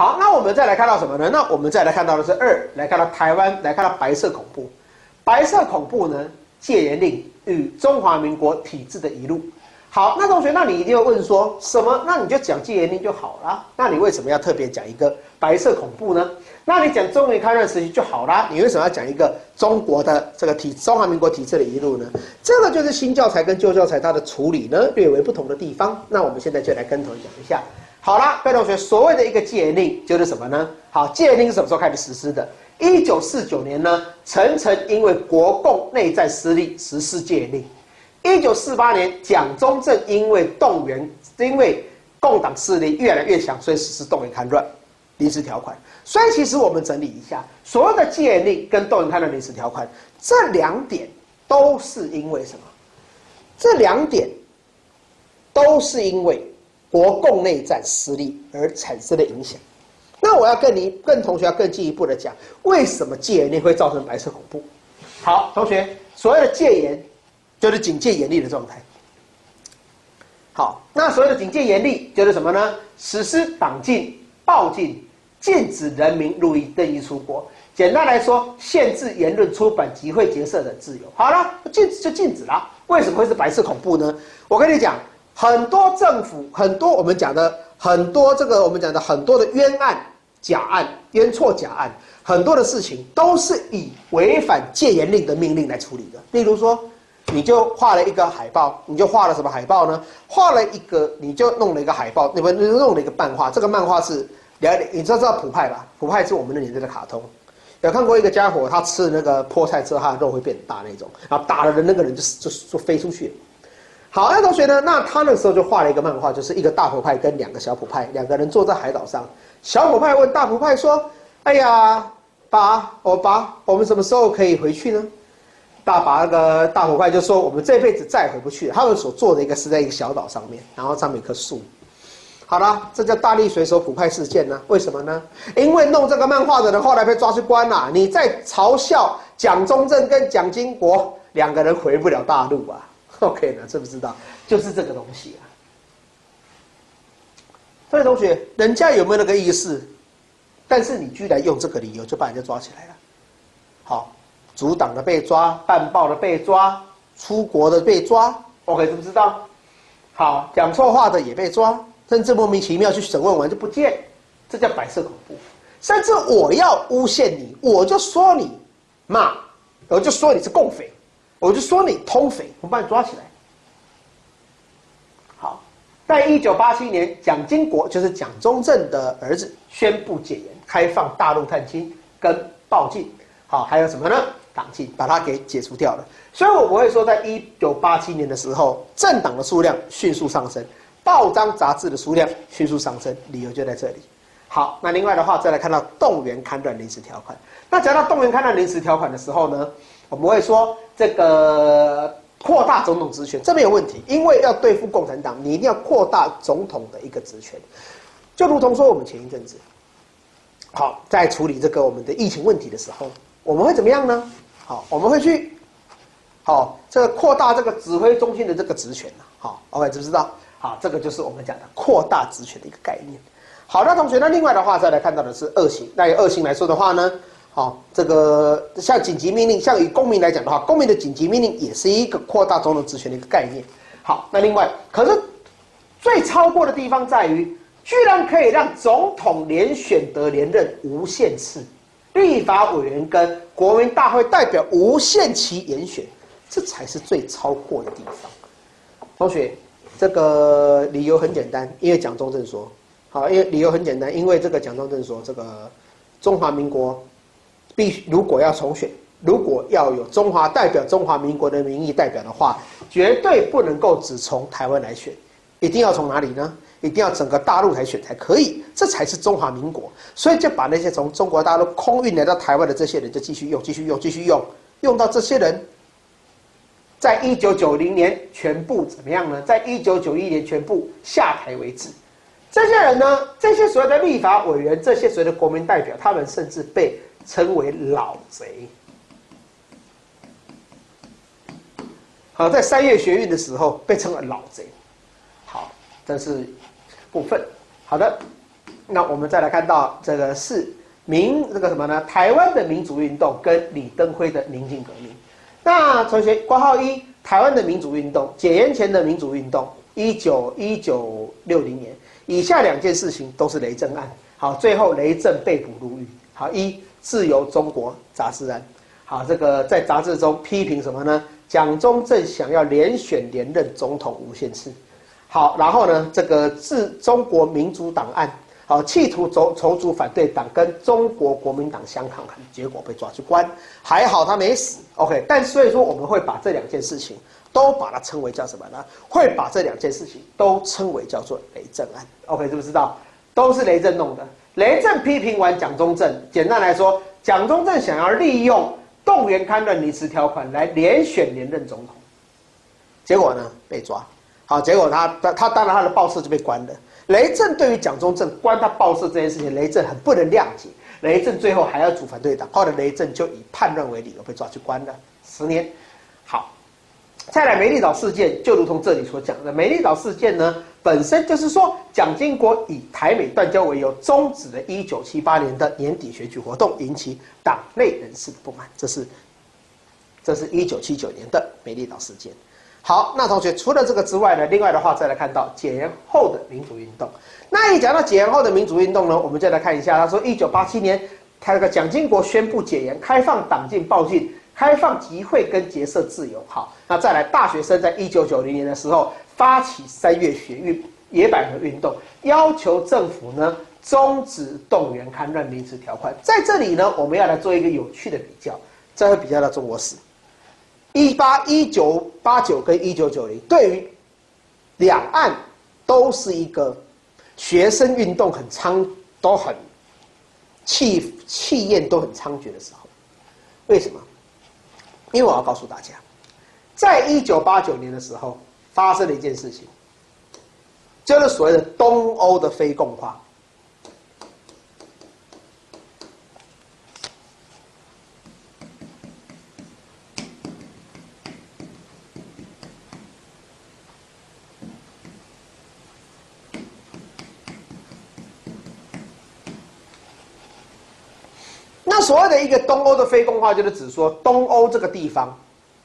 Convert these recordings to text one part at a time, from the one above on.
好，那我们再来看到什么呢？那我们再来看到的是2，来看到台湾，来看到白色恐怖。白色恐怖呢，戒严令与中华民国体制的遗漏。好，那同学，那你一定会问说什么？那你就讲戒严令就好啦。那你为什么要特别讲一个白色恐怖呢？那你讲中原戡乱时期就好啦。你为什么要讲一个中国的这个中华民国体制的遗漏呢？这个就是新教材跟旧教材它的处理呢略为不同的地方。那我们现在就来跟同学讲一下。好啦，各位同学，所谓的一个戒严令就是什么呢？好，戒严令是什么时候开始实施的？1949年呢，陈诚因为国共内战失利实施戒严令。1948年，蒋中正因为共党势力越来越强，所以实施动员戡乱临时条款。所以其实我们整理一下，所谓的戒严令跟动员戡乱临时条款这2点都是因为什么？这2点都是因为国共内战失利而产生的影响。那我要跟同学要更进一步的讲，为什么戒严令会造成白色恐怖？好，同学，所谓的戒严就是警戒严厉的状态。好，那所谓的警戒严厉就是什么呢？实施党禁、报禁，禁止人民任意出国。简单来说，限制言论、出版、集会、结社的自由。好了，禁止就禁止了。为什么会是白色恐怖呢？我跟你讲，很多政府，很多我们讲的很多的冤案、假案、冤错假案，很多的事情都是以违反戒严令的命令来处理的。例如说，你就画了一个海报，你就画了什么海报呢？你就弄了一个海报，你弄了一个漫画。这个漫画是，你知道普派吧？普派是我们那年代的卡通。有看过一个家伙，他吃那个菠菜之后，他的肉会变大那种，然后打了人，那个人就飞出去了。好，那同学呢？那他那时候就画了一个漫画，就是一个大普派跟2个小普派，2个人坐在海岛上。小普派问大普派说：“哎呀，爸，我们什么时候可以回去呢？”那个大普派就说：“我们这辈子再也回不去了。”他们所做的一个是在一个小岛上面，然后上面有一棵树。好了，这叫大力水手普派事件呢？为什么呢？因为弄这个漫画的人后来被抓去关了。你在嘲笑蒋中正跟蒋经国2个人回不了大陆啊 ？OK 呢？知不知道？就是这个东西啊。各位同学，人家有没有那个意思？但是你居然用这个理由就把人家抓起来了。好。阻挡的被抓，办报的被抓，出国的被抓 ，OK， 知不知道？好，讲错话的也被抓，甚至莫名其妙去审问完就不见，这叫白色恐怖。甚至我要诬陷你，我就说你骂，我就说你是共匪，我就说你通匪，我把你抓起来。好，在1987年，蒋经国就是蒋中正的儿子宣布戒严，开放大陆探亲跟报禁。好，还有什么呢？党禁，把它给解除掉了。所以我不会说，在1987年的时候，政党的数量迅速上升，报章杂志的数量迅速上升，理由就在这里。好，那另外的话，再来看到动员戡乱临时条款。那讲到动员戡乱临时条款的时候呢，我们会说这个扩大总统职权，这没有问题，因为要对付共产党，你一定要扩大总统的一个职权，就如同说我们前一阵子，好，在处理这个我们的疫情问题的时候，我们会怎么样呢？好，我们会去，好，这个扩大这个指挥中心的这个职权好 ，OK， 知不知道？好，这个就是我们讲的扩大职权的一个概念。好，那同学，那另外的话再来看到的是2型。那以2型来说的话呢，好，这个像紧急命令，像以公民来讲的话，公民的紧急命令也是一个扩大总统职权的一个概念。好，那另外，可是最超过的地方在于，居然可以让总统连选得连任无限次。立法委员跟国民大会代表无限期延选，这才是最超过的地方。同学，这个理由很简单，因为蒋中正说，好，因为理由很简单，因为这个蒋中正说，这个中华民国如果要重选，如果要有代表中华民国的民意代表的话，绝对不能够只从台湾来选，一定要从哪里呢？一定要整个大陆来选才可以，这才是中华民国。所以就把那些从中国大陆空运来到台湾的这些人就继续用，用到这些人，在1990年全部怎么样呢？在1991年全部下台为止。这些人呢，这些所谓的立法委员，这些所谓的国民代表，他们甚至被称为老贼。好，在3月学运的时候被称为老贼。好，这是部分。好的， 那我们再来看到这个是这个什么呢？台湾的民主运动跟李登辉的宁静革命。那同学，括号一，台湾的民主运动，解严前的民主运动，1960年，以下2件事情都是雷震案。好，最后雷震被捕入狱。好，自由中国杂志案。好，这个在杂志中批评什么呢？蒋中正想要连选连任总统无限次。好，然后呢，这个中国民主党案。好，企图筹组反对党跟中国国民党相抗衡，结果被抓去关，还好他没死。OK， 但所以说我们会把这2件事情都把它称为叫什么呢？会把这2件事情都称为叫做雷震案。OK， 知不知道？都是雷震弄的。雷震批评完蒋中正，简单来说，蒋中正想要利用动员戡乱临时条款来连选连任总统，结果呢被抓。好，结果他当然他的报社就被关了。雷震对于蒋中正关他报社这件事情，雷震很不能谅解。雷震最后还要组反对党，后来雷震就以叛乱为理由被抓去关了10年。好，再来梅丽岛事件，就如同这里所讲的，梅丽岛事件呢本身就是说，蒋经国以台美断交为由，终止了1978年的年底选举活动，引起党内人士的不满。这是1979年的梅丽岛事件。好，那同学除了这个之外呢，另外的话再来看到解严后的民主运动。那一讲到解严后的民主运动呢，我们就来看一下，他说1987年，他这个蒋经国宣布解严，开放党禁报禁，开放集会跟结社自由。好，那再来大学生在1990年的时候发起3月学运野百合运动，要求政府呢终止动员戡乱临时条款。在这里呢，我们要来做一个有趣的比较，这会比较到中国史。1989跟1990，对于两岸都是一个学生运动都很气焰都很猖獗的时候。为什么？因为我要告诉大家，在1989年的时候发生了一件事情，就是所谓的东欧的非共化。那所谓的一个东欧的非共化，就是指说东欧这个地方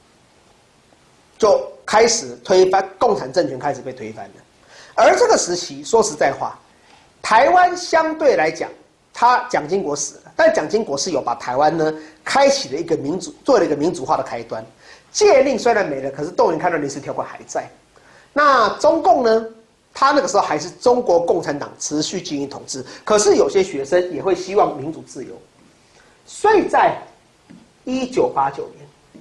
就开始推翻共产政权，开始被推翻了。而这个时期，说实在话，台湾相对来讲，蒋经国死了，但蒋经国是有把台湾呢开启了一个民主，做了一个民主化的开端。戒令虽然没了，可是动员戡乱临时条款还在。那中共呢，他那个时候还是中国共产党持续经营统治，可是有些学生也会希望民主自由。所以在1989年，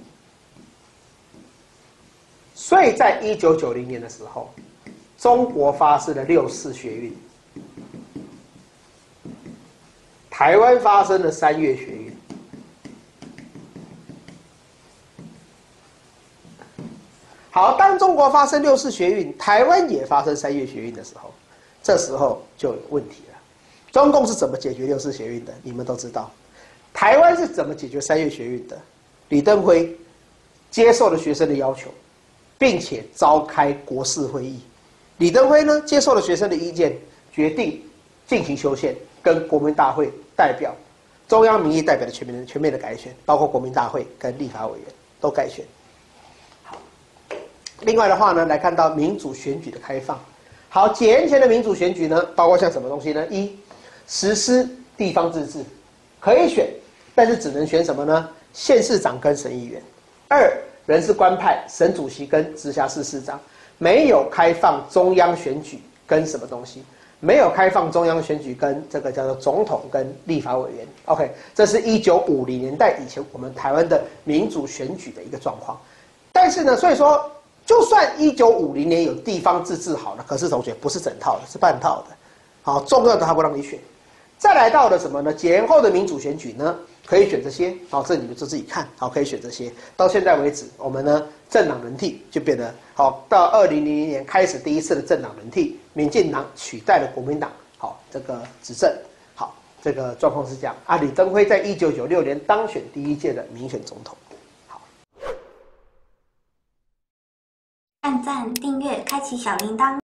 所以在1990年的时候，中国发生了6四学运，台湾发生了3月学运。好，当中国发生6四学运，台湾也发生3月学运的时候，这时候就有问题了。中共是怎么解决6四学运的？你们都知道。台湾是怎么解决3月学运的？李登辉接受了学生的要求，并且召开国事会议。李登辉呢接受了学生的意见，决定进行修宪，跟国民大会代表、中央民意代表的全面的改选，包括国民大会跟立法委员都改选。好，另外的话呢，来看到民主选举的开放。好，解严前的民主选举呢，包括像什么东西呢？实施地方自治，可以选。但是只能选什么呢？县市长跟省议员。2，人事官派，省主席跟直辖市市长，没有开放中央选举跟什么东西？没有开放中央选举跟这个叫做总统跟立法委员。OK， 这是1950年代以前我们台湾的民主选举的一个状况。但是呢，所以说，就算1950年有地方自治好了，可是同学不是整套的，是半套的。好，重要的他不让你选。再来到了什么呢？解严后的民主选举呢？可以选这些，好，这你们就自己看，好，可以选这些。到现在为止，我们呢政党轮替就变得好，到2000年开始第一次的政党轮替，民进党取代了国民党，好，这个执政，好，这个状况是这样啊。李登辉在1996年当选第1届的民选总统。好， 按赞、订阅、开启小铃铛。